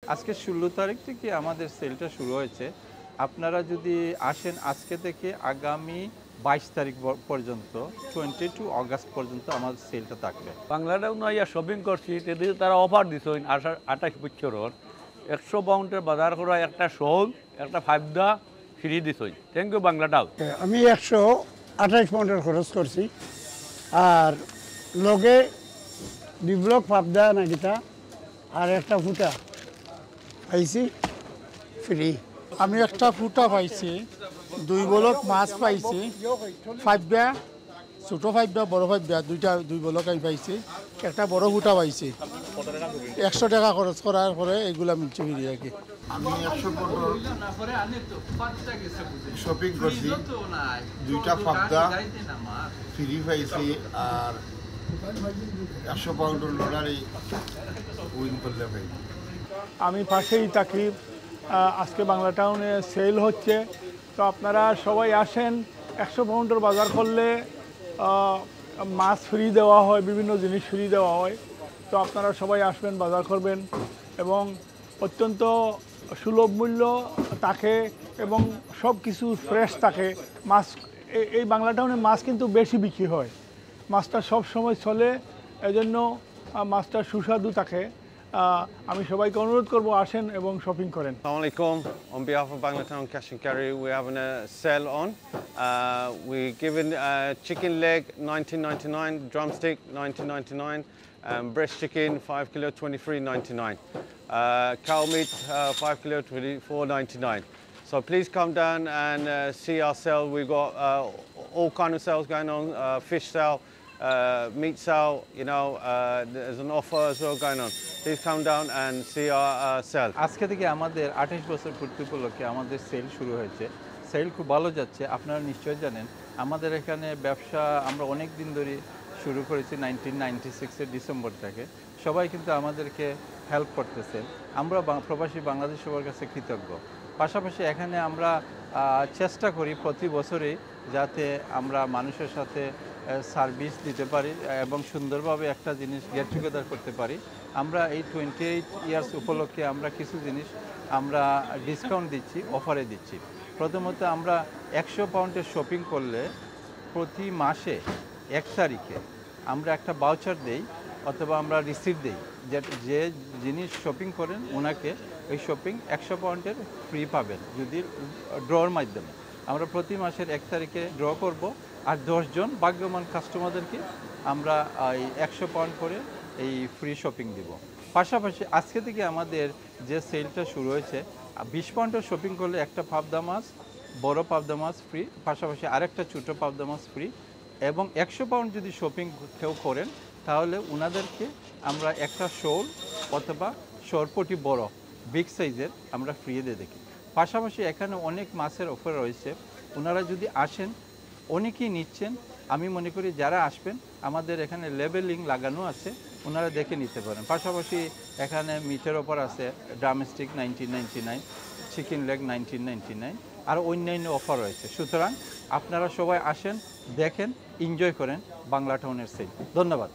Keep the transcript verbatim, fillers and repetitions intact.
আজকে ষোলো তারিখ থেকে আমাদের সেলটা শুরু হয়েছে। আপনারা যদি আসেন আজকে থেকে আগামী বাইশ তারিখ পর্যন্ত টোয়েন্টি টু অগাস্ট পর্যন্ত আমাদের সেলটা থাকবে। বাংলাটাও নয় শপিং করছি তেদিকে তারা অফার দিছেন আঠাশ বছরের একশো পাউন্ডের বাজার করা একটা শোল একটা ফাইভদা ফ্রি দিছেন। থ্যাংক ইউ বাংলাটাও। আমি একশো আঠাশ পাউন্ডের খরচ করছি আর লগে ডিব্লক ফাবদা নাকিতা আর একটা ফুটা পাইছি ফ্রি। আমি একটা ফুটা পাইছি, দুই বলক মাছ পাইছি, ফাইভটা ছোটো ফাইভটা বড় ফাইভটা দুইটা দুই বলক আমি পাইছি, একটা বড় ফুটা পাইছি। একশো টাকা খরচ করার পরে এগুলা মিলছে ফিরি আর কি। আমি একশো পনেরো শপিং করছি, দুইটা ফাবদা ফ্রি পাইছি আর একশো পাউন্ডের লটারি উইন করলে পাই। আমি পাশেই থাকি, আজকে বাংলা টাউনে সেল হচ্ছে, তো আপনারা সবাই আসেন। একশো পাউন্ডের বাজার করলে মাছ ফ্রি দেওয়া হয়, বিভিন্ন জিনিস ফ্রি দেওয়া হয়। তো আপনারা সবাই আসবেন, বাজার করবেন এবং অত্যন্ত সুলভ মূল্য থাকে এবং সব কিছু ফ্রেশ থাকে। মাছ এই বাংলা টাউনে মাছ কিন্তু বেশি বিক্রি হয়, মাছটা সব সময় চলে, এজন্য মাছটা সুস্বাদু থাকে। আমি সবাইকে অনুরোধ করবো আসেন এবং শপিং করেন। Assalamu alaikum. On behalf of Banglatown Cash and Carry, we're having a sale on. Uh, we're giving uh, chicken leg nineteen ninety-nine, drumstick nineteen ninety-nine, um, breast chicken five kilo twenty-three ninety-nine, uh, cow meat uh, five kilo twenty-four ninety-nine. So please come down and uh, see our sale. We've got uh, all kind of sales going on, uh, fish sale, Uh, meat sale, you know, uh, there's an offer as well going on. Please come down and see our uh, sale. আজকে থেকে আমাদের আঠাশ বছর পূর্তি উপলক্ষে আমাদের sell শুরু হয়েছে। সেল খুব ভালো যাচ্ছে, আপনারা নিশ্চয়ই জানেন। আমাদের এখানে ব্যবসা আমরা অনেক দিন ধরে শুরু করেছি, নাইনটিন নাইনটি সিক্সের ডিসেম্বর থেকে। সবাই কিন্তু আমাদেরকে হেল্প করতেছেন। আমরা প্রবাসী বাংলাদেশ সবার কাছে কৃতজ্ঞ। পাশাপাশি এখানে আমরা চেষ্টা করি প্রতি বছরই যাতে আমরা মানুষের সাথে সার্ভিস দিতে পারি এবং সুন্দরভাবে একটা জিনিস গেট টুগেদার করতে পারি। আমরা এই টোয়েন্টি এইট ইয়ার্স উপলক্ষে আমরা কিছু জিনিস আমরা ডিসকাউন্ট দিচ্ছি, অফারে দিচ্ছি। প্রথমত আমরা একশো পাউন্ডের শপিং করলে প্রতি মাসে এক তারিখে আমরা একটা ভাউচার দেই অথবা আমরা রিসিপ্ট দিই, যে যে জিনিস শপিং করেন ওনাকে ওই শপিং একশো পাউন্ডের ফ্রি পাবেন যদি ড্রর মাধ্যমে। আমরা প্রতি মাসের এক তারিখে ড্র করব আর দশজন ভাগ্যবান কাস্টমারদেরকে আমরা এই একশো পাউন্ড করে এই ফ্রি শপিং দিব। পাশাপাশি আজকে থেকে আমাদের যে সেলটা শুরু হয়েছে, বিশ পাউন্ডের শপিং করলে একটা পাবদা মাছ, বড় পাবদা মাছ ফ্রি, পাশাপাশি আরেকটা ছোটো পাবদা মাছ ফ্রি। এবং একশো পাউন্ড যদি শপিং কেউ করেন তাহলে ওনাদেরকে আমরা একটা শোল অথবা সরপটি বড় বিগ সাইজের আমরা ফ্রি দিয়ে দেখি। পাশাপাশি এখানে অনেক মাছের অফার রয়েছে, ওনারা যদি আসেন অনেকেই নিচ্ছেন। আমি মনে করি যারা আসবেন আমাদের এখানে লেবেলিং লাগানো আছে, ওনারা দেখে নিতে পারেন। পাশাপাশি এখানে মিটের অফার আছে, drumstick nineteen ninety nine, chicken leg nineteen ninety nine, আর অন্যান্য অফার রয়েছে। সুতরাং আপনারা সবাই আসেন, দেখেন, এনজয় করেন বাংলা টাউনের সেল। ধন্যবাদ।